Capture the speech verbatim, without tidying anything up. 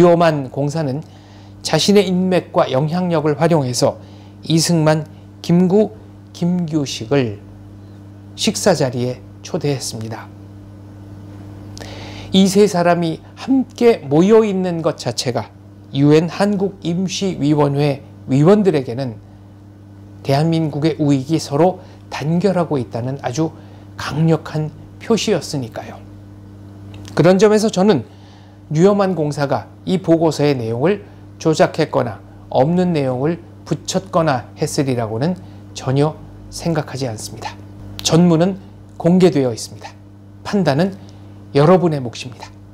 류엄한 공사는 자신의 인맥과 영향력을 활용해서 이승만, 김구, 김규식을 식사 자리에 초대했습니다. 이 세 사람이 함께 모여 있는 것 자체가 유엔 한국임시위원회 위원들에게는 대한민국의 우익이 서로 단결하고 있다는 아주 강력한 표시였으니까요. 그런 점에서 저는 류엄한 공사가 이 보고서의 내용을 조작했거나 없는 내용을 붙였거나 했으리라고는 전혀 생각하지 않습니다. 전문은 공개되어 있습니다. 판단은 여러분의 몫입니다.